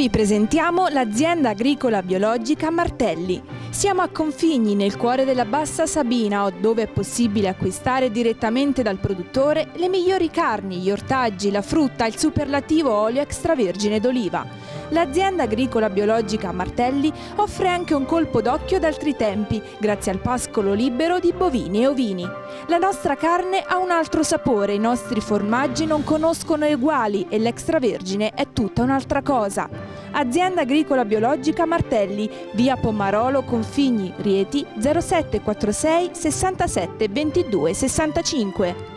Vi presentiamo l'azienda agricola biologica Martelli. Siamo a Configni, nel cuore della Bassa Sabina, dove è possibile acquistare direttamente dal produttore le migliori carni, gli ortaggi, la frutta e il superlativo olio extravergine d'oliva. L'azienda agricola biologica Martelli offre anche un colpo d'occhio d'altri tempi, grazie al pascolo libero di bovini e ovini. La nostra carne ha un altro sapore, i nostri formaggi non conoscono eguali e l'extravergine è tutta un'altra cosa. Azienda agricola biologica Martelli, via Pomarolo, Configni, Rieti, 0746 67 22 65.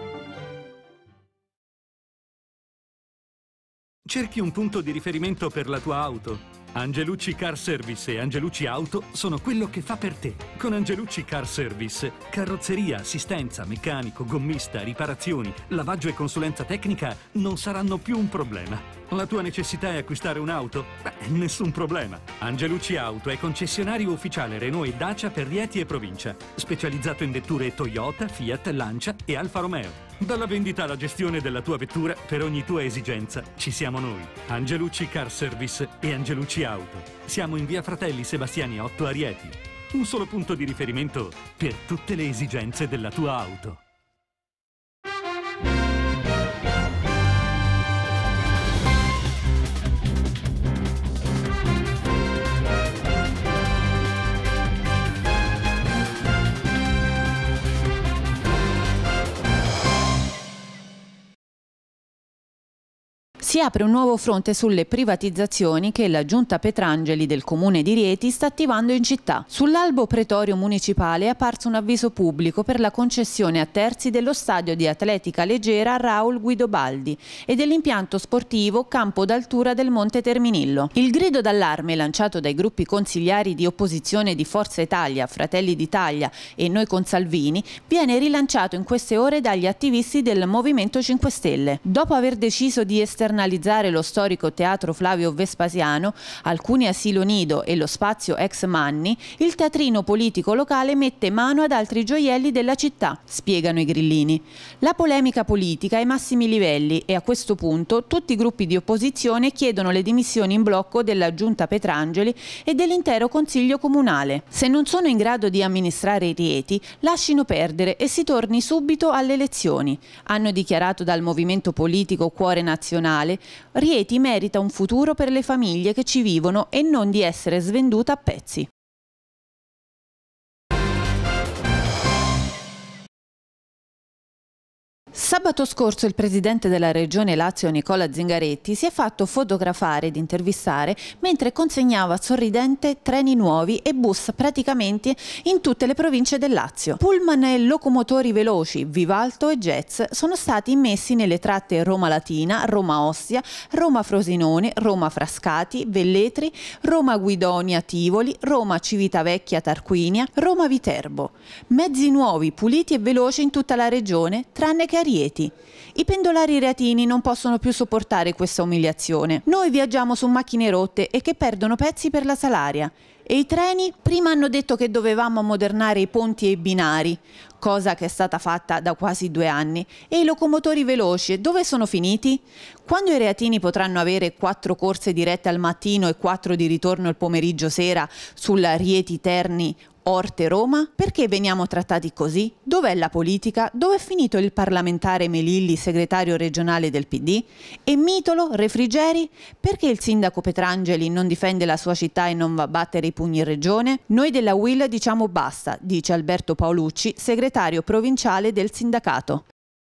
Cerchi un punto di riferimento per la tua auto? Angelucci Car Service e Angelucci Auto sono quello che fa per te. Con Angelucci Car Service, carrozzeria, assistenza, meccanico, gommista, riparazioni, lavaggio e consulenza tecnica non saranno più un problema. La tua necessità è acquistare un'auto? Beh, nessun problema. Angelucci Auto è concessionario ufficiale Renault e Dacia per Rieti e provincia, specializzato in vetture Toyota, Fiat, Lancia e Alfa Romeo. Dalla vendita alla gestione della tua vettura, per ogni tua esigenza, ci siamo noi. Angelucci Car Service e Angelucci Auto. Siamo in via Fratelli Sebastiani 8 a Rieti. Un solo punto di riferimento per tutte le esigenze della tua auto. Si apre un nuovo fronte sulle privatizzazioni che la Giunta Petrangeli del Comune di Rieti sta attivando in città. Sull'albo pretorio municipale è apparso un avviso pubblico per la concessione a terzi dello stadio di atletica leggera Raul Guidobaldi e dell'impianto sportivo Campo d'Altura del Monte Terminillo. Il grido d'allarme lanciato dai gruppi consigliari di opposizione di Forza Italia, Fratelli d'Italia e Noi con Salvini viene rilanciato in queste ore dagli attivisti del Movimento 5 Stelle. Dopo aver deciso di esternalizzare lo storico teatro Flavio Vespasiano, alcuni asilo nido e lo spazio ex Manni, il teatrino politico locale mette mano ad altri gioielli della città, spiegano i grillini. La polemica politica è ai massimi livelli e a questo punto tutti i gruppi di opposizione chiedono le dimissioni in blocco della Giunta Petrangeli e dell'intero Consiglio Comunale. Se non sono in grado di amministrare i Rieti, lascino perdere e si torni subito alle elezioni. Hanno dichiarato dal movimento politico Cuore Nazionale: Rieti merita un futuro per le famiglie che ci vivono e non di essere svenduta a pezzi. Sabato scorso il presidente della Regione Lazio Nicola Zingaretti si è fatto fotografare ed intervistare mentre consegnava sorridente treni nuovi e bus praticamente in tutte le province del Lazio. Pullman e locomotori veloci, Vivalto e Jets sono stati immessi nelle tratte Roma Latina, Roma Ostia, Roma Frosinone, Roma Frascati, Velletri, Roma Guidonia Tivoli, Roma Civitavecchia Tarquinia, Roma Viterbo. Mezzi nuovi, puliti e veloci in tutta la regione, tranne che a Rieti. I pendolari reatini non possono più sopportare questa umiliazione. Noi viaggiamo su macchine rotte e che perdono pezzi per la Salaria. E i treni? Prima hanno detto che dovevamo ammodernare i ponti e i binari, cosa che è stata fatta da quasi 2 anni. E i locomotori veloci, dove sono finiti? Quando i reatini potranno avere 4 corse dirette al mattino e 4 di ritorno il pomeriggio sera sulla Rieti Terni Orte Roma? Perché veniamo trattati così? Dov'è la politica? Dove è finito il parlamentare Melilli, segretario regionale del PD? E Mitolo, Refrigeri? Perché il sindaco Petrangeli non difende la sua città e non va a battere i pugni in regione? Noi della UIL diciamo basta, dice Alberto Paolucci, segretario provinciale del sindacato.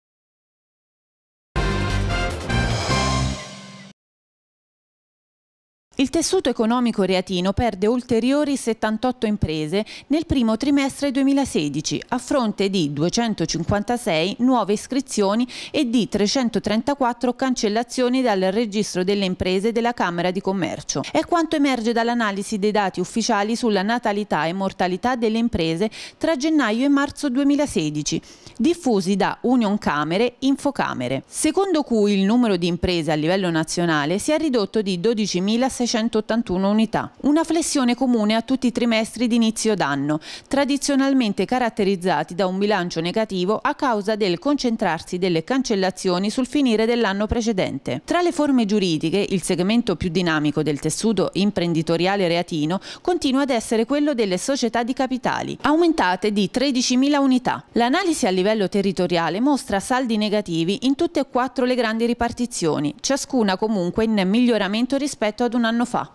Il tessuto economico reatino perde ulteriori 78 imprese nel primo trimestre 2016, a fronte di 256 nuove iscrizioni e di 334 cancellazioni dal registro delle imprese della Camera di Commercio. È quanto emerge dall'analisi dei dati ufficiali sulla natalità e mortalità delle imprese tra gennaio e marzo 2016, diffusi da Unioncamere Infocamere, secondo cui il numero di imprese a livello nazionale si è ridotto di 12.600 1.981 unità. Una flessione comune a tutti i trimestri di inizio d'anno, tradizionalmente caratterizzati da un bilancio negativo a causa del concentrarsi delle cancellazioni sul finire dell'anno precedente. Tra le forme giuridiche, il segmento più dinamico del tessuto imprenditoriale reatino continua ad essere quello delle società di capitali, aumentate di 13.000 unità. L'analisi a livello territoriale mostra saldi negativi in tutte e 4 le grandi ripartizioni, ciascuna comunque in miglioramento rispetto ad un anno fa.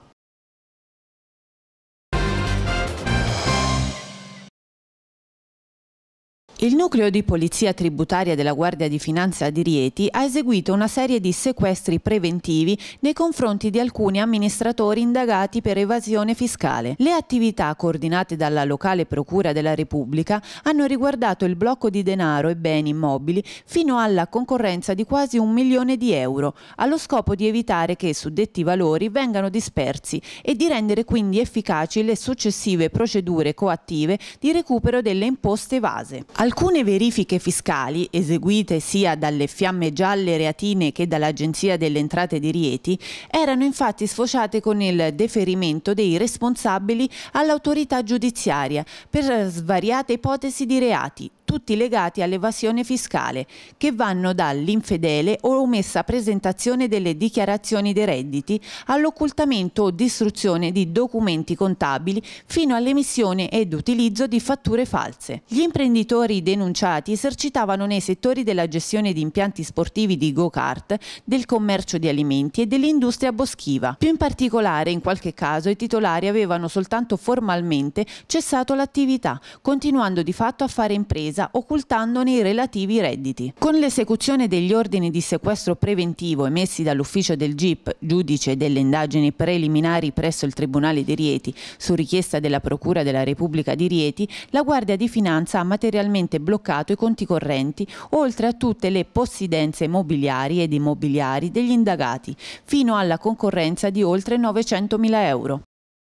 Il nucleo di polizia tributaria della Guardia di Finanza di Rieti ha eseguito una serie di sequestri preventivi nei confronti di alcuni amministratori indagati per evasione fiscale. Le attività coordinate dalla locale Procura della Repubblica hanno riguardato il blocco di denaro e beni immobili fino alla concorrenza di quasi 1 milione di euro, allo scopo di evitare che suddetti valori vengano dispersi e di rendere quindi efficaci le successive procedure coattive di recupero delle imposte evase. Alcune verifiche fiscali, eseguite sia dalle Fiamme Gialle Reatine che dall'Agenzia delle Entrate di Rieti, erano infatti sfociate con il deferimento dei responsabili all'autorità giudiziaria per svariate ipotesi di reati, tutti legati all'evasione fiscale, che vanno dall'infedele o omessa presentazione delle dichiarazioni dei redditi all'occultamento o distruzione di documenti contabili fino all'emissione ed utilizzo di fatture false. Gli imprenditori denunciati esercitavano nei settori della gestione di impianti sportivi di go-kart, del commercio di alimenti e dell'industria boschiva. Più in particolare, in qualche caso, i titolari avevano soltanto formalmente cessato l'attività, continuando di fatto a fare impresa occultandone i relativi redditi. Con l'esecuzione degli ordini di sequestro preventivo emessi dall'ufficio del GIP, giudice delle indagini preliminari presso il Tribunale di Rieti, su richiesta della Procura della Repubblica di Rieti, la Guardia di Finanza ha materialmente bloccato i conti correnti, oltre a tutte le possidenze mobiliari ed immobiliari degli indagati, fino alla concorrenza di oltre 900.000 euro.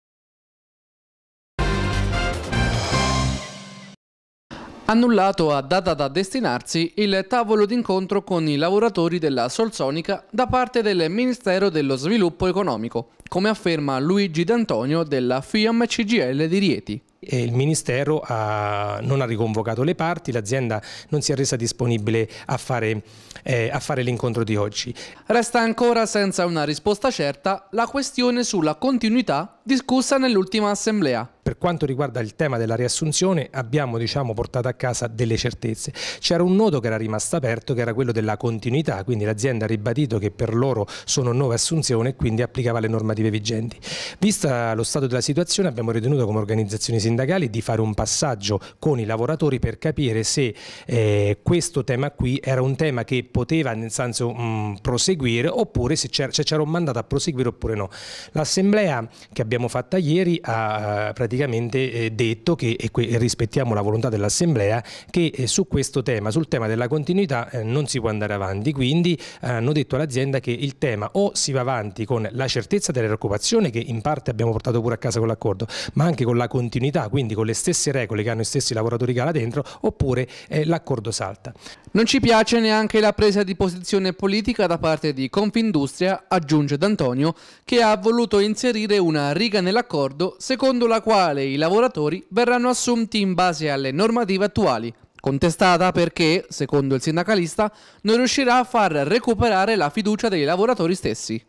Annullato a data da destinarsi il tavolo d'incontro con i lavoratori della Solsonica da parte del Ministero dello Sviluppo Economico, come afferma Luigi D'Antonio della FIAM CGIL di Rieti. Il Ministero non ha riconvocato le parti, l'azienda non si è resa disponibile a fare l'incontro di oggi. Resta ancora senza una risposta certa la questione sulla continuità discussa nell'ultima assemblea. Per quanto riguarda il tema della riassunzione abbiamo portato a casa delle certezze. C'era un nodo che era rimasto aperto, che era quello della continuità, quindi l'azienda ha ribadito che per loro sono nuove assunzioni e quindi applicava le normative vigenti. Vista lo stato della situazione abbiamo ritenuto come organizzazioni sindacali di fare un passaggio con i lavoratori per capire se questo tema qui era un tema che poteva nel senso proseguire oppure se c'era un mandato a proseguire oppure no. L'assemblea che abbiamo fatta ieri ha praticamente detto che, e rispettiamo la volontà dell'assemblea, che su questo tema, sul tema della continuità non si può andare avanti, quindi hanno detto all'azienda che il tema o si va avanti con la certezza dell'occupazione, che in parte abbiamo portato pure a casa con l'accordo, ma anche con la continuità, quindi con le stesse regole che hanno i stessi lavoratori che ha là dentro, oppure l'accordo salta. Non ci piace neanche la presa di posizione politica da parte di Confindustria, aggiunge D'Antonio, che ha voluto inserire una riga nell'accordo secondo la quale i lavoratori verranno assunti in base alle normative attuali, contestata perché, secondo il sindacalista, non riuscirà a far recuperare la fiducia dei lavoratori stessi.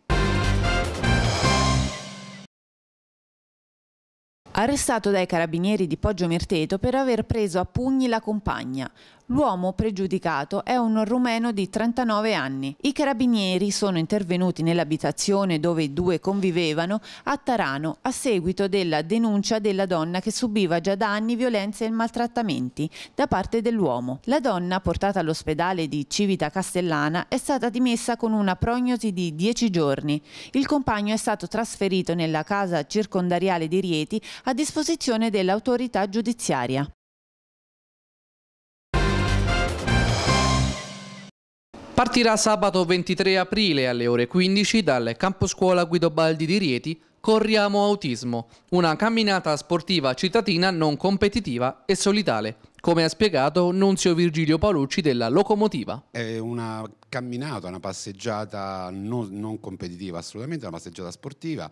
Arrestato dai carabinieri di Poggio Merteto per aver preso a pugni la compagna. L'uomo pregiudicato è un rumeno di 39 anni. I carabinieri sono intervenuti nell'abitazione dove i due convivevano a Tarano a seguito della denuncia della donna che subiva già da anni violenze e maltrattamenti da parte dell'uomo. La donna, portata all'ospedale di Civita Castellana, è stata dimessa con una prognosi di 10 giorni. Il compagno è stato trasferito nella casa circondariale di Rieti a disposizione dell'autorità giudiziaria. Partirà sabato 23 aprile alle ore 15 dal campo scuola Guido Baldi di Rieti Corriamo Autismo, una camminata sportiva cittadina non competitiva e solidale, come ha spiegato Nunzio Virgilio Paolucci della Locomotiva. È una camminata, una passeggiata non competitiva assolutamente, una passeggiata sportiva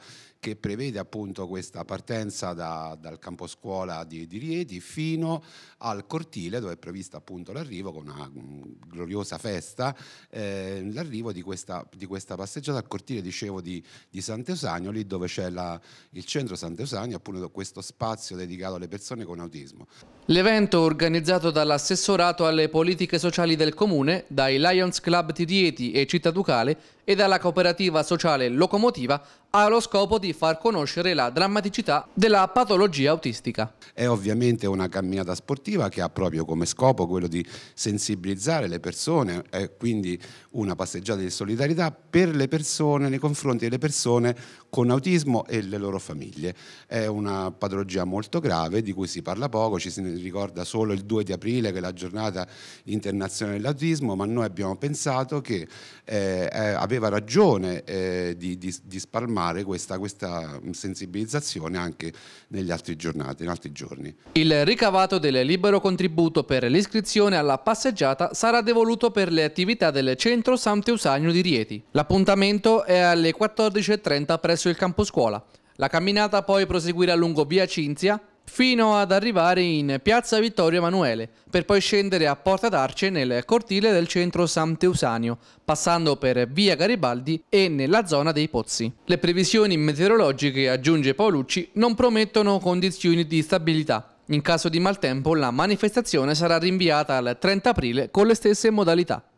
che prevede appunto questa partenza dal campo scuola di Rieti fino al cortile, dove è prevista appunto l'arrivo con una gloriosa festa, l'arrivo di questa passeggiata al cortile, dicevo, di Sant'Eusanio, lì dove c'è il centro Sant'Eusanio, appunto questo spazio dedicato alle persone con autismo. L'evento, organizzato dall'assessorato alle politiche sociali del comune, dai Lions Club di Rieti e Città Ducale e dalla cooperativa sociale Locomotiva, ha lo scopo di far conoscere la drammaticità della patologia autistica. È ovviamente una camminata sportiva che ha proprio come scopo quello di sensibilizzare le persone, è quindi una passeggiata di solidarietà per le persone, nei confronti delle persone con autismo e le loro famiglie. È una patologia molto grave di cui si parla poco, ci si ricorda solo il 2 di aprile che è la giornata internazionale dell'autismo, ma noi abbiamo pensato che aveva ragione di spalmare questa sensibilizzazione anche negli altri giorni. Il ricavato del libero contributo per l'iscrizione alla passeggiata sarà devoluto per le attività del centro Sant'Eusanio di Rieti. L'appuntamento è alle 14:30 presso il campo scuola. La camminata poi proseguirà lungo via Cinzia fino ad arrivare in piazza Vittorio Emanuele, per poi scendere a Porta d'Arce nel cortile del centro Sant'Eusanio, passando per via Garibaldi e nella zona dei Pozzi. Le previsioni meteorologiche, aggiunge Paolucci, non promettono condizioni di stabilità. In caso di maltempo la manifestazione sarà rinviata al 30 aprile con le stesse modalità.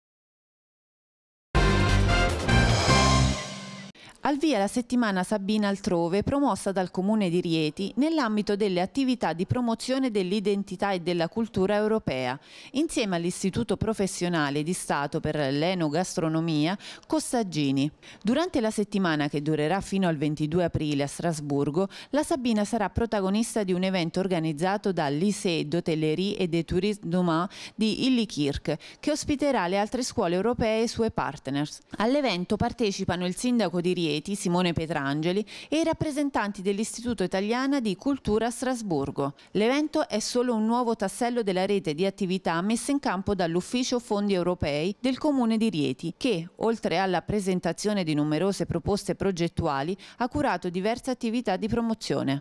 Al via la settimana Sabina altrove, promossa dal Comune di Rieti nell'ambito delle attività di promozione dell'identità e della cultura europea, insieme all'Istituto Professionale di Stato per l'Enogastronomia Costaggini. Durante la settimana, che durerà fino al 22 aprile a Strasburgo, la Sabina sarà protagonista di un evento organizzato dal Lycée d'Hôtellerie et de Tourisme d'Humain di Illikirk, che ospiterà le altre scuole europee e i suoi partners. All'evento partecipano il sindaco di Rieti, Simone Petrangeli, e i rappresentanti dell'Istituto Italiana di Cultura a Strasburgo. L'evento è solo un nuovo tassello della rete di attività messa in campo dall'Ufficio Fondi Europei del Comune di Rieti, che, oltre alla presentazione di numerose proposte progettuali, ha curato diverse attività di promozione.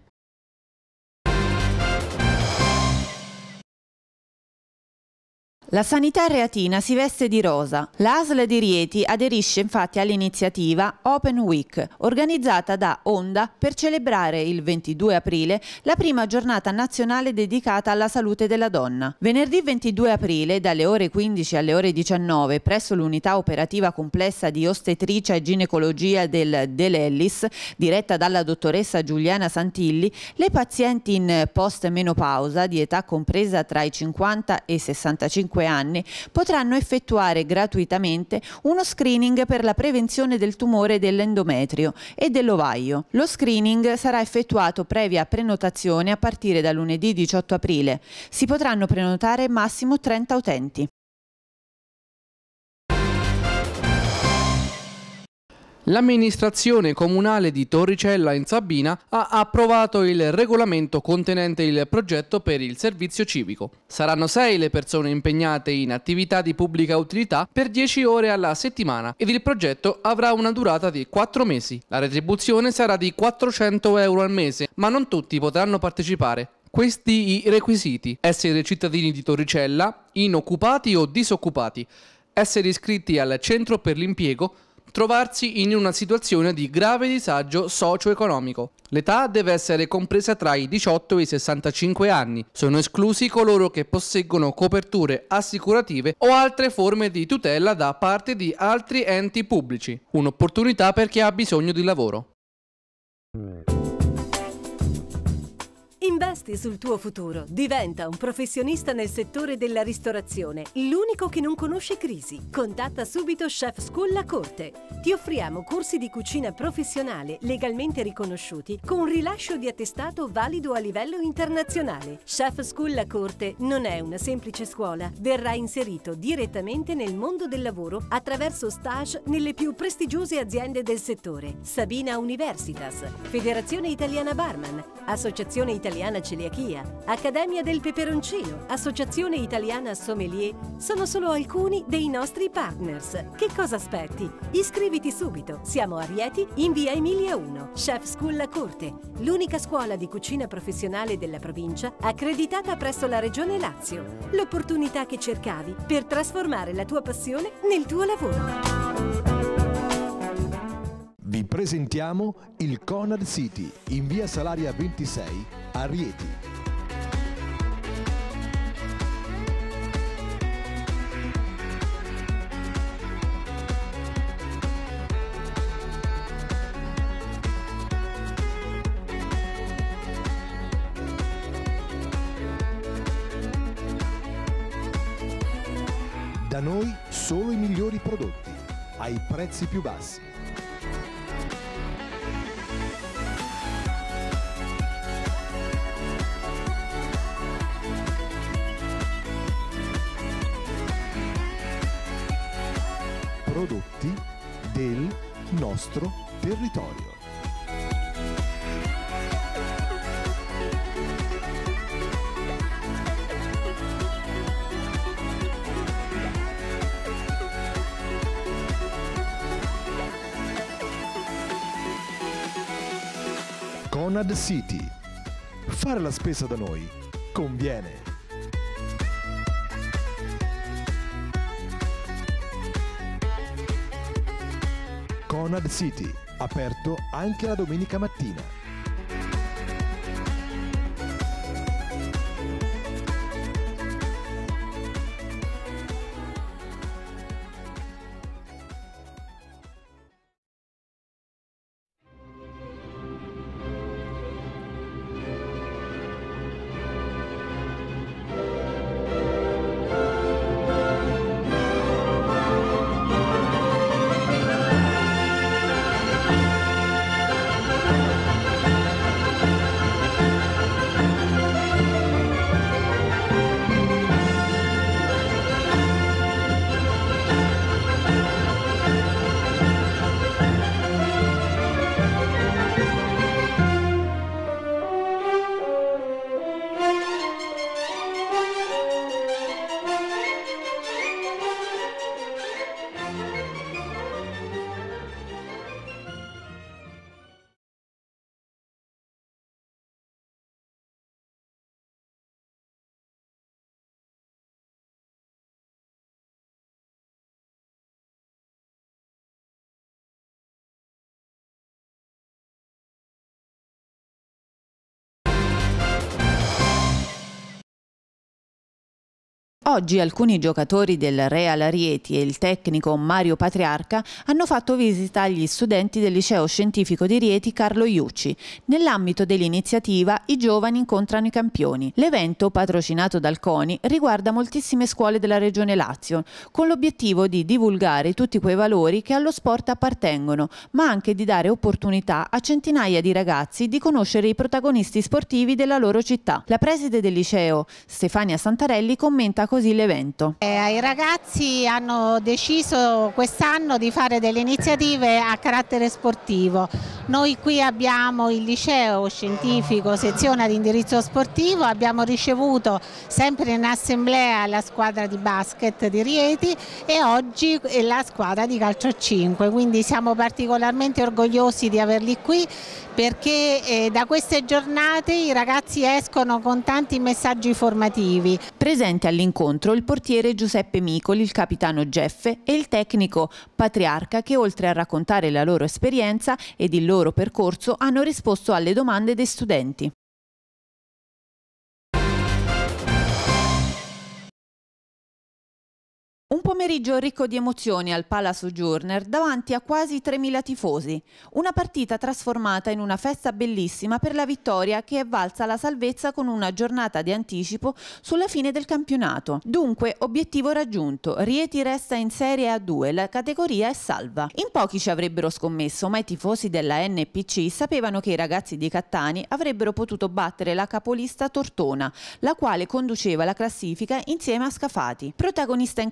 La sanità reatina si veste di rosa. La ASL di Rieti aderisce infatti all'iniziativa Open Week, organizzata da Onda per celebrare il 22 aprile la prima giornata nazionale dedicata alla salute della donna. Venerdì 22 aprile, dalle ore 15 alle ore 19, presso l'unità operativa complessa di ostetricia e ginecologia del De Lellis, diretta dalla dottoressa Giuliana Santilli, le pazienti in post-menopausa di età compresa tra i 50 e i 65 anni potranno effettuare gratuitamente uno screening per la prevenzione del tumore dell'endometrio e dell'ovaio. Lo screening sarà effettuato previa prenotazione a partire da lunedì 18 aprile. Si potranno prenotare massimo 30 utenti. L'amministrazione comunale di Torricella in Sabina ha approvato il regolamento contenente il progetto per il servizio civico. Saranno 6 le persone impegnate in attività di pubblica utilità per 10 ore alla settimana ed il progetto avrà una durata di 4 mesi. La retribuzione sarà di 400 euro al mese, ma non tutti potranno partecipare. Questi i requisiti: essere cittadini di Torricella, inoccupati o disoccupati, essere iscritti al centro per l'impiego, trovarsi in una situazione di grave disagio socio-economico. L'età deve essere compresa tra i 18 e i 65 anni. Sono esclusi coloro che posseggono coperture assicurative o altre forme di tutela da parte di altri enti pubblici. Un'opportunità per chi ha bisogno di lavoro. Investi sul tuo futuro, diventa un professionista nel settore della ristorazione, l'unico che non conosce crisi. Contatta subito Chef School La Corte. Ti offriamo corsi di cucina professionale legalmente riconosciuti con un rilascio di attestato valido a livello internazionale. Chef School La Corte non è una semplice scuola, verrà inserito direttamente nel mondo del lavoro attraverso stage nelle più prestigiose aziende del settore. Sabina Universitas, Federazione Italiana Barman, Associazione Italiana Italiana Celiachia, Accademia del Peperoncino, Associazione Italiana Sommelier sono solo alcuni dei nostri partners. Che cosa aspetti? Iscriviti subito. Siamo a Rieti in via Emilia 1. Chef School La Corte, l'unica scuola di cucina professionale della provincia accreditata presso la Regione Lazio. L'opportunità che cercavi per trasformare la tua passione nel tuo lavoro. Vi presentiamo il Conad City in via Salaria 26 a Rieti. Da noi solo i migliori prodotti, ai prezzi più bassi. Prodotti del nostro territorio. Conad City. Fare la spesa da noi conviene. Conad City, aperto anche la domenica mattina. Oggi alcuni giocatori del Real Rieti e il tecnico Mario Patriarca hanno fatto visita agli studenti del liceo scientifico di Rieti Carlo Iucci. Nell'ambito dell'iniziativa I giovani incontrano i campioni. L'evento, patrocinato dal CONI, riguarda moltissime scuole della regione Lazio, con l'obiettivo di divulgare tutti quei valori che allo sport appartengono, ma anche di dare opportunità a centinaia di ragazzi di conoscere i protagonisti sportivi della loro città. La preside del liceo, Stefania Santarelli, commenta così l'evento. I ragazzi hanno deciso quest'anno di fare delle iniziative a carattere sportivo. Noi qui abbiamo il liceo scientifico, sezione ad indirizzo sportivo, abbiamo ricevuto sempre in assemblea la squadra di basket di Rieti e oggi la squadra di calcio a 5, quindi siamo particolarmente orgogliosi di averli qui perché da queste giornate i ragazzi escono con tanti messaggi formativi. Presente all'incontro il portiere Giuseppe Micoli, il capitano Geffe e il tecnico Patriarca che oltre a raccontare la loro esperienza ed il loro percorso hanno risposto alle domande dei studenti. Un pomeriggio ricco di emozioni al Pala Sojourner davanti a quasi 3.000 tifosi. Una partita trasformata in una festa bellissima per la vittoria che è valsa la salvezza con una giornata di anticipo sulla fine del campionato. Dunque, obiettivo raggiunto. Rieti resta in Serie A2, la categoria è salva. In pochi ci avrebbero scommesso, ma i tifosi della NPC sapevano che i ragazzi di Cattani avrebbero potuto battere la capolista Tortona, la quale conduceva la classifica insieme a Scafati. Protagonista in campo è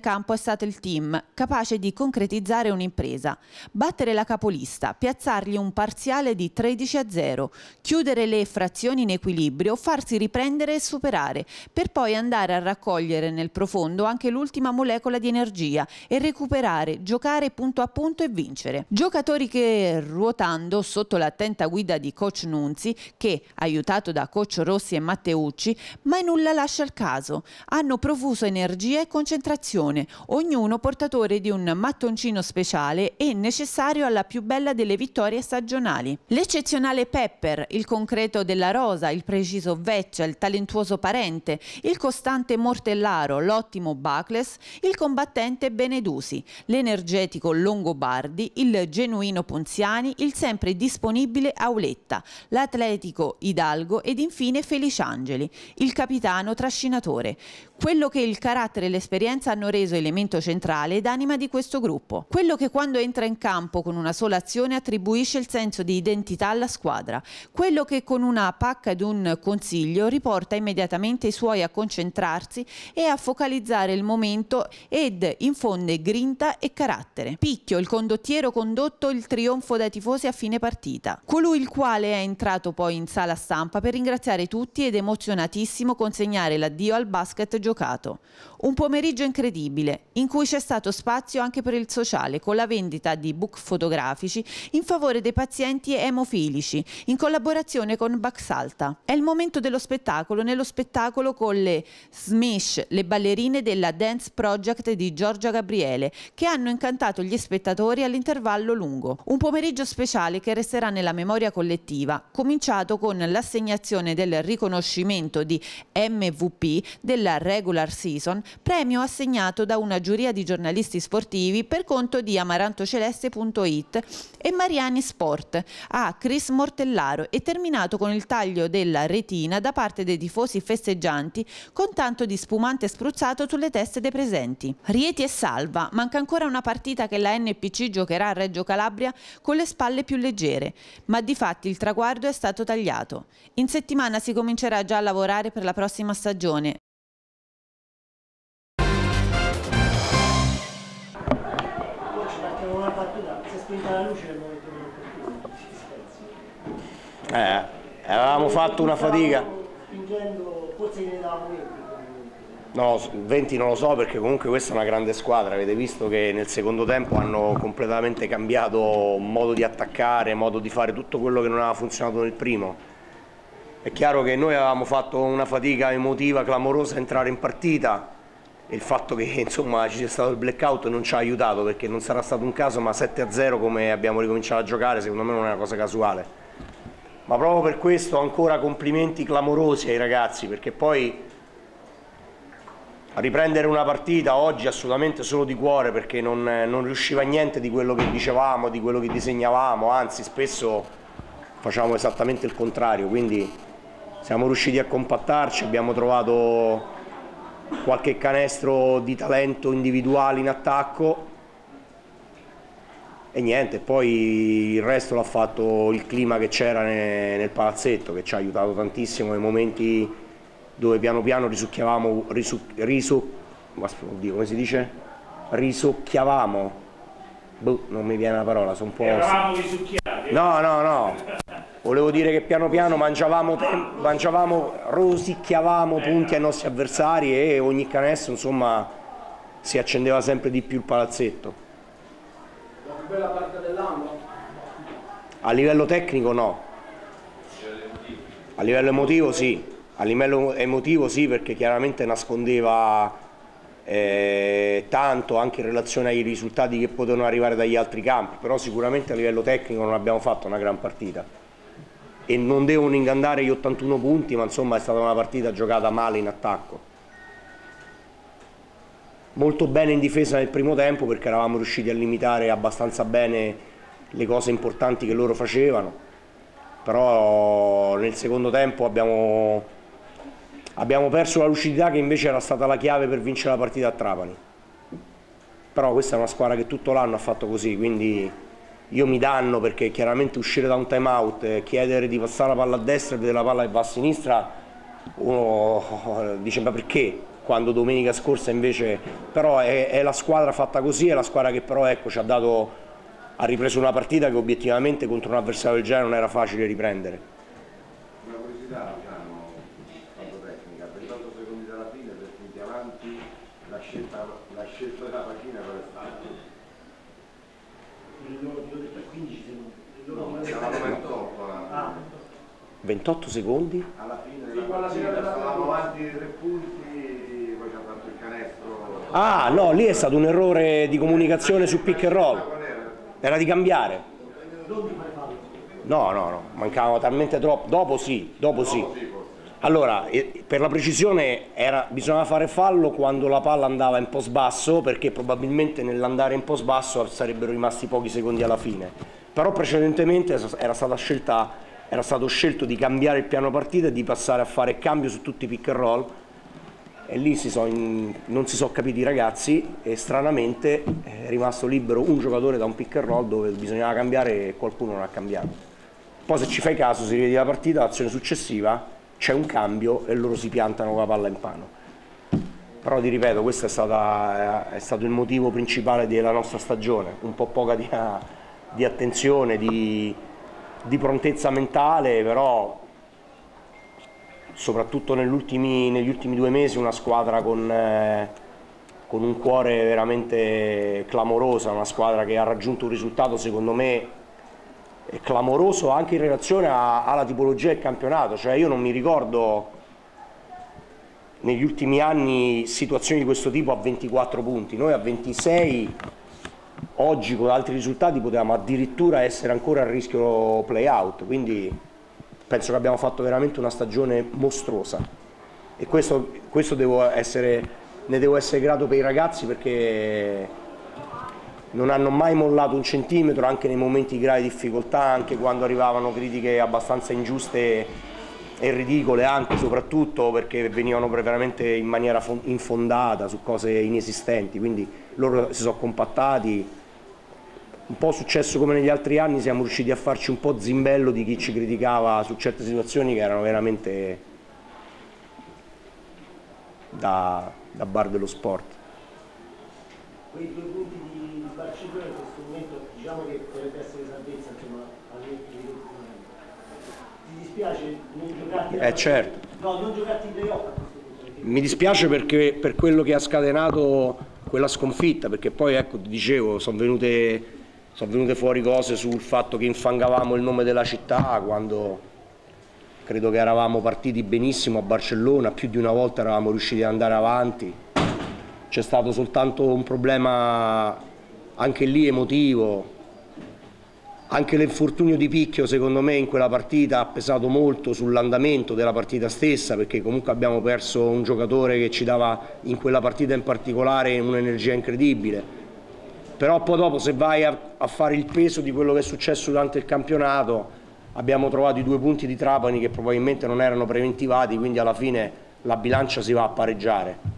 rafforzato il team, capace di concretizzare un'impresa, battere la capolista, piazzargli un parziale di 13-0, chiudere le frazioni in equilibrio, farsi riprendere e superare, per poi andare a raccogliere nel profondo anche l'ultima molecola di energia e recuperare, giocare punto a punto e vincere. Giocatori che, ruotando sotto l'attenta guida di coach Nunzi, che, aiutato da coach Rossi e Matteucci, mai nulla lascia al caso, hanno profuso energia e concentrazione, ognuno portatore di un mattoncino speciale e necessario alla più bella delle vittorie stagionali. L'eccezionale Pepper, il concreto della Rosa, il preciso Veccia, il talentuoso Parente, il costante Mortellaro, l'ottimo Bacles, il combattente Benedusi, l'energetico Longobardi, il genuino Ponziani, il sempre disponibile Auletta, l'atletico Hidalgo ed infine Feliciangeli, il capitano trascinatore, quello che il carattere e l'esperienza hanno reso elemento centrale ed anima di questo gruppo, quello che quando entra in campo con una sola azione attribuisce il senso di identità alla squadra, quello che con una pacca ed un consiglio riporta immediatamente i suoi a concentrarsi e a focalizzare il momento ed infonde grinta e carattere. Picchio, il condottiero condotto il trionfo dai tifosi a fine partita, colui il quale è entrato poi in sala stampa per ringraziare tutti ed emozionatissimo consegnare l'addio al basket giocato. Un pomeriggio incredibile, in cui c'è stato spazio anche per il sociale, con la vendita di book fotografici in favore dei pazienti emofilici, in collaborazione con Baxalta. È il momento dello spettacolo, nello spettacolo con le Smish, le ballerine della Dance Project di Giorgia Gabriele, che hanno incantato gli spettatori all'intervallo lungo. Un pomeriggio speciale che resterà nella memoria collettiva, cominciato con l'assegnazione del riconoscimento di MVP della regular season, premio assegnato da una giuria di giornalisti sportivi per conto di amarantoceleste.it e Mariani Sport a Chris Mortellaro, e terminato con il taglio della retina da parte dei tifosi festeggianti con tanto di spumante spruzzato sulle teste dei presenti. Rieti e salva, manca ancora una partita che la NPC giocherà a Reggio Calabria con le spalle più leggere, ma di fatti il traguardo è stato tagliato. In settimana si comincerà già a lavorare per la prossima stagione. Avevamo fatto una fatica. No, 20 non lo so, perché comunque questa è una grande squadra. Avete visto che nel secondo tempo hanno completamente cambiato modo di attaccare, modo di fare tutto quello che non aveva funzionato nel primo. È chiaro che noi avevamo fatto una fatica emotiva clamorosa a entrare in partita, e il fatto che insomma ci sia stato il blackout non ci ha aiutato, perché non sarà stato un caso, ma 7-0 come abbiamo ricominciato a giocare secondo me non è una cosa casuale. Ma proprio per questo ancora complimenti clamorosi ai ragazzi, perché poi a riprendere una partita oggi assolutamente solo di cuore, perché non riusciva niente di quello che dicevamo, di quello che disegnavamo, anzi spesso facciamo esattamente il contrario, quindi siamo riusciti a compattarci, abbiamo trovato qualche canestro di talento individuale in attacco e niente, poi il resto l'ha fatto il clima che c'era nel palazzetto, che ci ha aiutato tantissimo nei momenti dove piano piano risucchiavamo, come si dice? Risucchiavamo, non mi viene la parola, sono un po'... Eravamo risucchiati? No, volevo dire che piano piano rosicchiavamo punti ai nostri avversari, e ogni canestro insomma si accendeva sempre di più il palazzetto. La più bella parte dell'anno? A livello tecnico no, a livello emotivo sì. A livello emotivo sì, perché chiaramente nascondeva tanto anche in relazione ai risultati che potevano arrivare dagli altri campi, però sicuramente a livello tecnico non abbiamo fatto una gran partita e non devono ingannare gli 81 punti, ma insomma è stata una partita giocata male in attacco, molto bene in difesa nel primo tempo, perché eravamo riusciti a limitare abbastanza bene le cose importanti che loro facevano, però nel secondo tempo abbiamo perso la lucidità, che invece era stata la chiave per vincere la partita a Trapani. Però questa è una squadra che tutto l'anno ha fatto così, quindi io mi danno, perché chiaramente uscire da un time out, chiedere di passare la palla a destra e vedere la palla che va a sinistra, uno dice ma perché? quando domenica scorsa invece, però è la squadra fatta così, è la squadra che però ecco, ha ripreso una partita che obiettivamente contro un avversario del genere non era facile riprendere. Una curiosità, tecnica, 28 secondi dalla fine, per punti avanti, la scelta della panchina qual è stata? Io ho detto 15 secondi. No, eravamo 28 alla 28 secondi? alla fine della partita, stavamo avanti di 3 punti, poi ci ha fatto il canestro. Ah no, lì è stato un errore di comunicazione su pick and roll, era di cambiare. No, mancavano talmente troppo, dopo sì. Allora, per la precisione bisognava fare fallo quando la palla andava in post basso, perché probabilmente nell'andare in post basso sarebbero rimasti pochi secondi alla fine. Però precedentemente era stato scelto di cambiare il piano partita e di passare a fare cambio su tutti i pick and roll, e lì non si sono capiti i ragazzi e stranamente è rimasto libero un giocatore da un pick and roll dove bisognava cambiare e qualcuno non ha cambiato. Poi se ci fai caso, si rivede la partita, l'azione successiva c'è un cambio e loro si piantano con la palla in mano. Però ti ripeto, questo è stato il motivo principale della nostra stagione, un po' poca di attenzione, di prontezza mentale, però soprattutto negli ultimi 2 mesi una squadra con un cuore veramente clamorosa, una squadra che ha raggiunto un risultato secondo me clamoroso anche in relazione alla tipologia del campionato. Cioè io non mi ricordo negli ultimi anni situazioni di questo tipo a 24 punti, noi a 26 oggi con altri risultati potevamo addirittura essere ancora a rischio play-out, quindi penso che abbiamo fatto veramente una stagione mostruosa e questo ne devo essere grato per i ragazzi, perché non hanno mai mollato un centimetro anche nei momenti di grave difficoltà, anche quando arrivavano critiche abbastanza ingiuste e ridicole, anche soprattutto perché venivano veramente in maniera infondata su cose inesistenti, quindi loro si sono compattati. Un po' successo come negli altri anni, siamo riusciti a farci un po' zimbello di chi ci criticava su certe situazioni che erano veramente da bar dello sport. Quei 2 punti di Barcellona in questo momento diciamo che potrebbe essere salvezza, insomma, ti dispiace non giocarti Certo. No, non giocarti in playoff a questo punto? Mi dispiace perché per quello che ha scatenato quella sconfitta, perché poi ecco ti dicevo sono venute fuori cose sul fatto che infangavamo il nome della città, quando credo che eravamo partiti benissimo a Barcellona, più di una volta eravamo riusciti ad andare avanti. C'è stato soltanto un problema anche lì emotivo, anche l'infortunio di Picchio secondo me in quella partita ha pesato molto sull'andamento della partita stessa, perché comunque abbiamo perso un giocatore che ci dava in quella partita in particolare un'energia incredibile. Però poi dopo se vai a fare il peso di quello che è successo durante il campionato, abbiamo trovato i 2 punti di Trapani che probabilmente non erano preventivati, quindi alla fine la bilancia si va a pareggiare.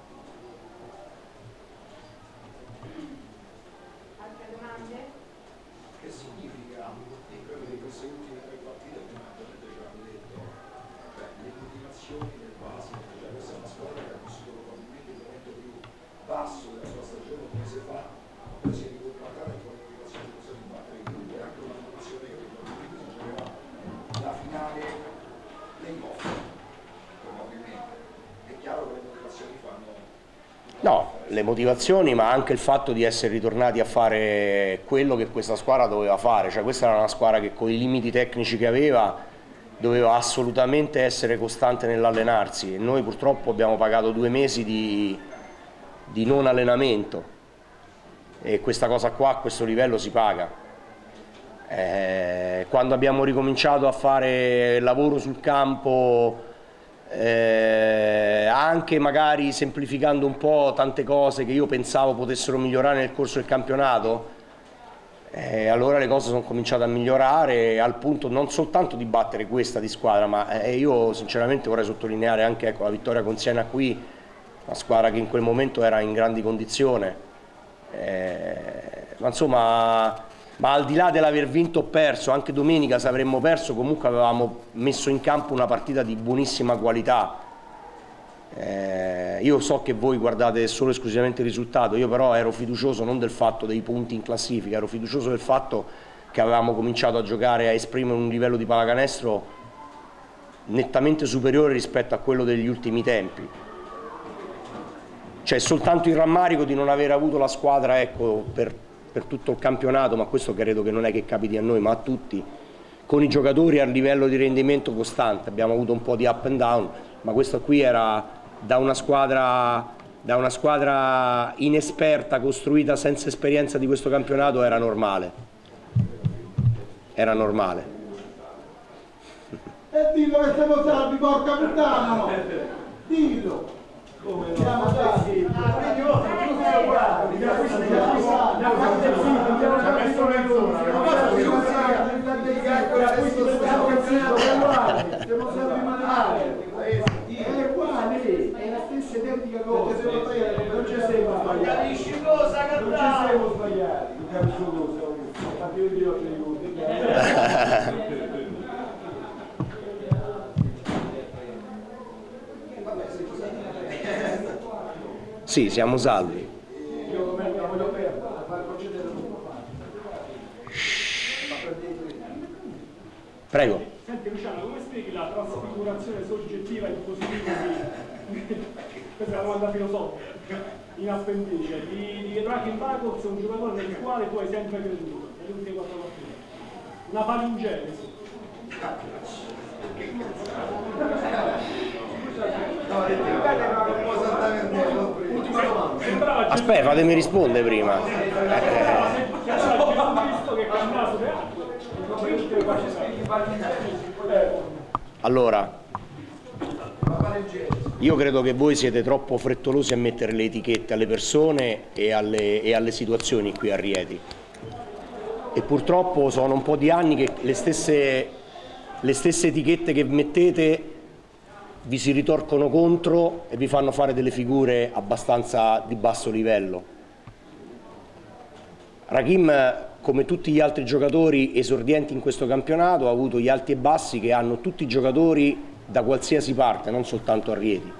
No, le motivazioni, ma anche il fatto di essere ritornati a fare quello che questa squadra doveva fare. Cioè questa era una squadra che con i limiti tecnici che aveva doveva assolutamente essere costante nell'allenarsi, e noi purtroppo abbiamo pagato 2 mesi di non allenamento, e questa cosa qua a questo livello si paga. Quando abbiamo ricominciato a fare lavoro sul campo, anche magari semplificando un po' tante cose che io pensavo potessero migliorare nel corso del campionato, allora le cose sono cominciate a migliorare al punto non soltanto di battere questa di squadra, ma io sinceramente vorrei sottolineare anche, ecco, la vittoria con Siena qui, una squadra che in quel momento era in grandi condizioni, ma insomma, ma al di là dell'aver vinto o perso, anche domenica se avremmo perso comunque avevamo messo in campo una partita di buonissima qualità, Io so che voi guardate solo esclusivamente il risultato, io però ero fiducioso non del fatto dei punti in classifica, ero fiducioso del fatto che avevamo cominciato a giocare, a esprimere un livello di pallacanestro nettamente superiore rispetto a quello degli ultimi tempi. C'è soltanto il rammarico di non aver avuto la squadra, ecco, per tutto il campionato, ma questo credo che non è che capiti a noi ma a tutti, con i giocatori a livello di rendimento costante. Abbiamo avuto un po' di up and down, ma questo qui era da una squadra inesperta, costruita senza esperienza di questo campionato, era normale. Era normale. E dillo che siamo salvi, porca puttana! Dillo! Siamo salvi! È uguale, è la stessa identica cosa, non ci siamo sbagliati. Capisci cosa che non ci siamo sbagliati, non capisco cosa, infatti io ti ho Sì, siamo salvi. Io lo voglio perdere, a fare procedere non può fare. Prego. Senti Luciano, come spieghi la trasfigurazione soggettiva in positivo questa è una domanda filosofica, in appendice, di Rakim Bakos, un giocatore nel quale tu hai sempre creduto, nelle ultime 4 partite? Una palingenesi. Aspetta, fatemi rispondere prima. Allora, io credo che voi siete troppo frettolosi a mettere le etichette alle persone e alle situazioni qui a Rieti, e purtroppo sono un po' di anni che le stesse etichette che mettete vi si ritorcono contro e vi fanno fare delle figure abbastanza di basso livello. Rakim, come tutti gli altri giocatori esordienti in questo campionato, ha avuto gli alti e bassi che hanno tutti i giocatori da qualsiasi parte, non soltanto a Rieti.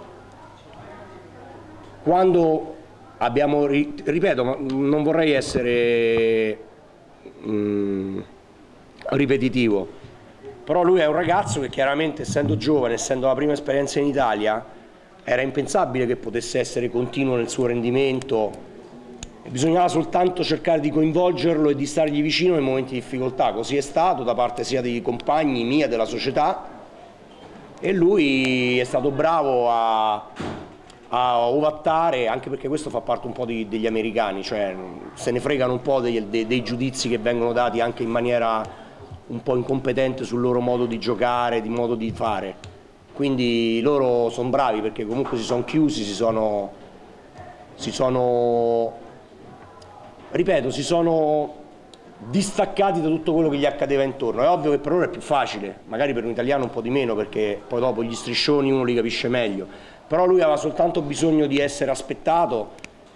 Quando abbiamo, ripeto, ma non vorrei essere ripetitivo, però lui è un ragazzo che chiaramente, essendo giovane, essendo la prima esperienza in Italia, era impensabile che potesse essere continuo nel suo rendimento. Bisognava soltanto cercare di coinvolgerlo e di stargli vicino nei momenti di difficoltà. Così è stato da parte sia dei compagni, mia, della società, e lui è stato bravo a ovattare, anche perché questo fa parte un po' degli americani, cioè se ne fregano un po' dei giudizi che vengono dati anche in maniera un po' incompetente sul loro modo di giocare, di modo di fare. Quindi loro sono bravi perché comunque si sono chiusi, si sono distaccati da tutto quello che gli accadeva intorno. È ovvio che per loro è più facile, magari per un italiano un po' di meno, perché poi dopo gli striscioni uno li capisce meglio, però lui aveva soltanto bisogno di essere aspettato.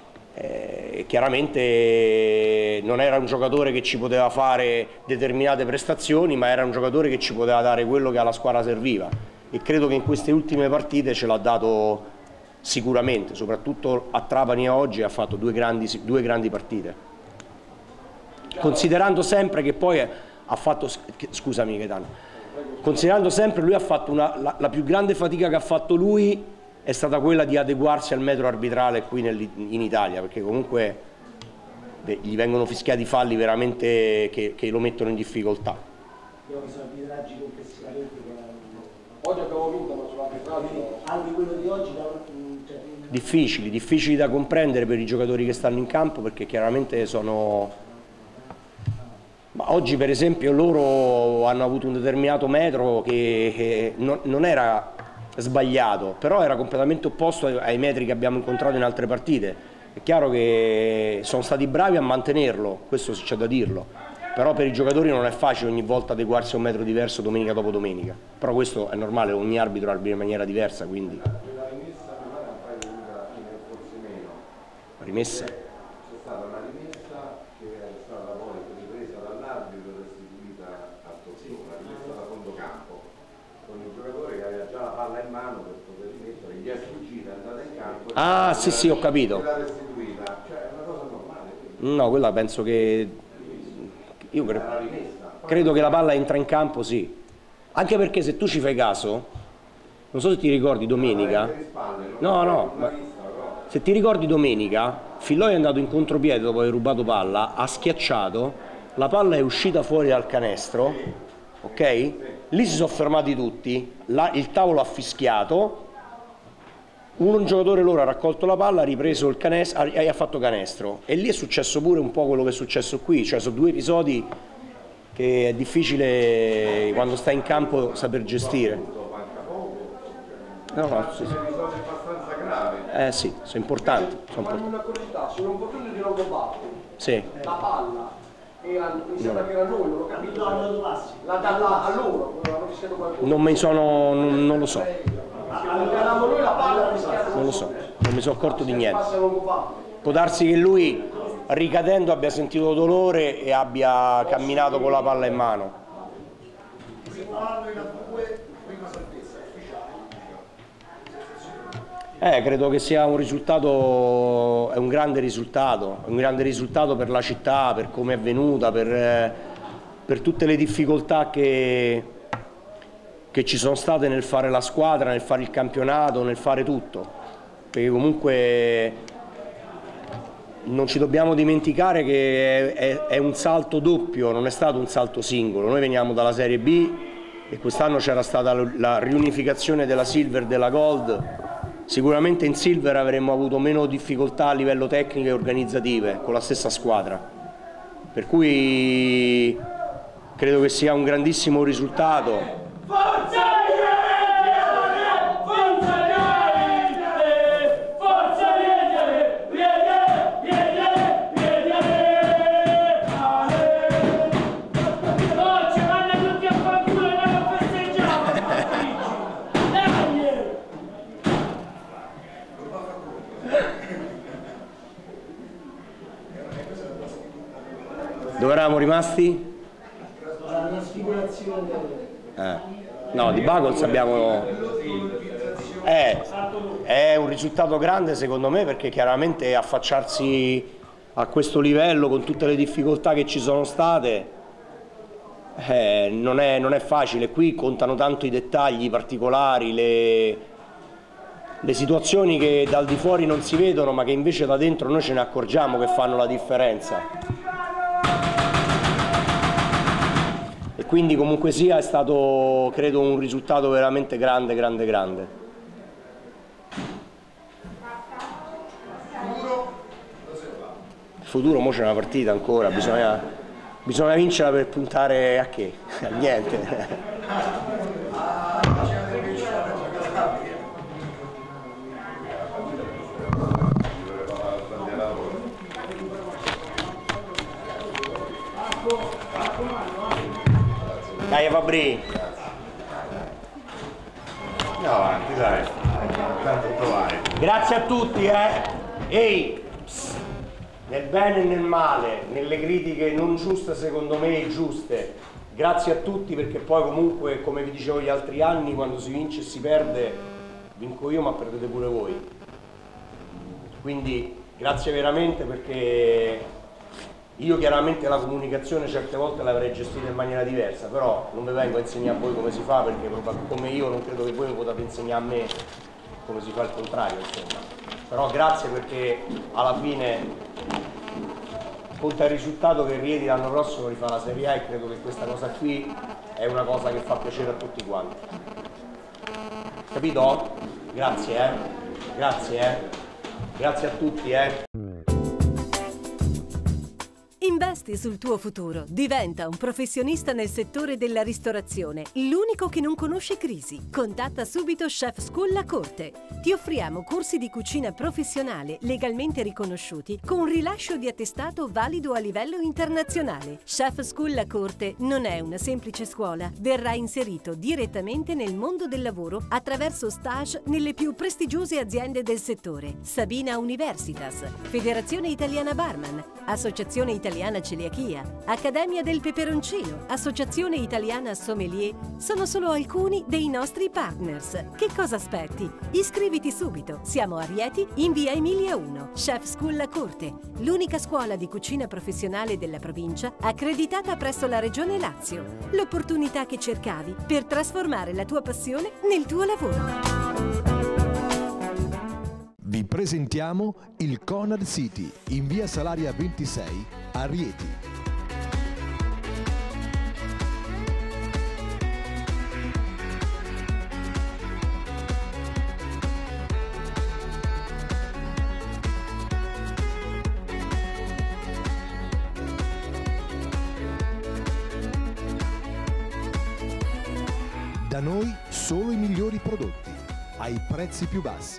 Chiaramente non era un giocatore che ci poteva fare determinate prestazioni, ma era un giocatore che ci poteva dare quello che alla squadra serviva, e credo che in queste ultime partite ce l'ha dato sicuramente, soprattutto a Trapani oggi ha fatto due grandi partite, considerando sempre che poi ha fatto, scusami Gaetano, considerando sempre lui ha fatto la più grande fatica che ha fatto lui è stata quella di adeguarsi al metro arbitrale qui in Italia, perché comunque gli vengono fischiati falli veramente che lo mettono in difficoltà. Oggi abbiamo vinto, ma anche quello di oggi difficili da comprendere per i giocatori che stanno in campo, perché chiaramente sono... Ma oggi per esempio loro hanno avuto un determinato metro che non era sbagliato, però era completamente opposto ai metri che abbiamo incontrato in altre partite. È chiaro che sono stati bravi a mantenerlo, questo c'è da dirlo, però per i giocatori non è facile ogni volta adeguarsi a un metro diverso domenica dopo domenica, però questo è normale, ogni arbitro arbitra in maniera diversa, quindi... Rimessa? C'è stata una rimessa che è stata poi ripresa dall'arbitro e restituita a Tortona, una rimessa da fondo campo, con il giocatore che aveva già la palla in mano per poter rimettere gli esteri Ah, sì, ho capito. No, quella penso che... Io credo che la palla entra in campo, sì. Anche perché se tu ci fai caso, non so se ti ricordi domenica... No, ma se ti ricordi domenica, Filloy è andato in contropiede dopo aver rubato palla, ha schiacciato, la palla è uscita fuori dal canestro, ok? Lì si sono fermati tutti, il tavolo ha fischiato, un giocatore loro ha raccolto la palla, ha ripreso il canestro e ha fatto canestro. E lì è successo pure un po' quello che è successo qui, cioè sono due episodi che è difficile quando stai in campo saper gestire. No, sì. Sì, sono importanti. Ma una curiosità, sull'infortunio di Longobardi, sì. La palla era, mi sembra che era noi, non ho capito. La dalla a loro, non lo so. Eravamo noi la palla, non lo so, non mi sono accorto di niente. Può darsi che lui, ricadendo, abbia sentito dolore e abbia camminato con la palla in mano. Credo che sia un risultato, è un grande risultato per la città, per come è venuta, per tutte le difficoltà che ci sono state nel fare la squadra, nel fare il campionato, nel fare tutto. Perché comunque non ci dobbiamo dimenticare che è un salto doppio, non è stato un salto singolo. Noi veniamo dalla Serie B e quest'anno c'era stata la riunificazione della Silver e della Gold. Sicuramente in Silver avremmo avuto meno difficoltà a livello tecnico e organizzative con la stessa squadra. Per cui credo che sia un grandissimo risultato. Forza Dove eravamo rimasti? No, di Buchholz abbiamo... È un risultato grande secondo me, perché chiaramente affacciarsi a questo livello con tutte le difficoltà che ci sono state non è facile. Qui contano tanto i dettagli, i particolari, le situazioni che dal di fuori non si vedono ma che invece da dentro noi ce ne accorgiamo che fanno la differenza. E quindi comunque sia è stato, credo, un risultato veramente grande. Il futuro, mo c'è una partita ancora, bisogna vincerla per puntare a che? A niente. Dai Fabri. Andiamo avanti, dai. Tanto provare. Grazie a tutti, Ehi, nel bene e nel male, nelle critiche non giuste secondo me giuste. Grazie a tutti, perché poi comunque, come vi dicevo gli altri anni, quando si vince e si perde, vinco io ma perdete pure voi. Quindi grazie veramente, perché io chiaramente la comunicazione certe volte l'avrei gestita in maniera diversa, però non vi vengo a insegnare a voi come si fa, perché come io non credo che voi mi potete insegnare a me come si fa il contrario, insomma. Però grazie, perché alla fine conta il risultato che Rieti l'anno prossimo rifà la Serie A, e credo che questa cosa qui è una cosa che fa piacere a tutti quanti. Capito? Grazie, Grazie, Grazie a tutti, Investi sul tuo futuro, diventa un professionista nel settore della ristorazione, l'unico che non conosce crisi. Contatta subito Chef School La Corte. Ti offriamo corsi di cucina professionale legalmente riconosciuti con rilascio di attestato valido a livello internazionale. Chef School La Corte non è una semplice scuola, verrà inserito direttamente nel mondo del lavoro attraverso stage nelle più prestigiose aziende del settore. Sabina Universitas, Federazione Italiana Barman, Associazione Italiana celiachia, Accademia del Peperoncino, Associazione Italiana Sommelier sono solo alcuni dei nostri partners. Che cosa aspetti? Iscriviti subito. Siamo a Rieti in via Emilia 1. Chef School La Corte, l'unica scuola di cucina professionale della provincia accreditata presso la Regione Lazio. L'opportunità che cercavi per trasformare la tua passione nel tuo lavoro. Vi presentiamo il Conad City in via Salaria 26 a Rieti. Da noi solo i migliori prodotti, ai prezzi più bassi.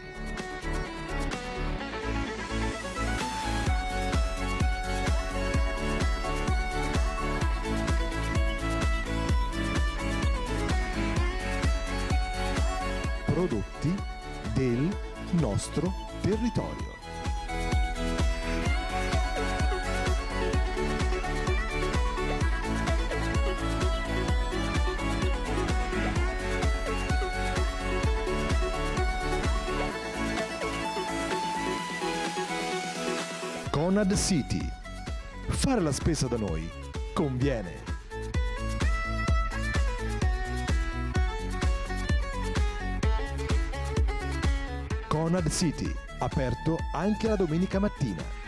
Prodotti del nostro territorio. Conad City. Fare la spesa da noi conviene. Conad City, aperto anche la domenica mattina.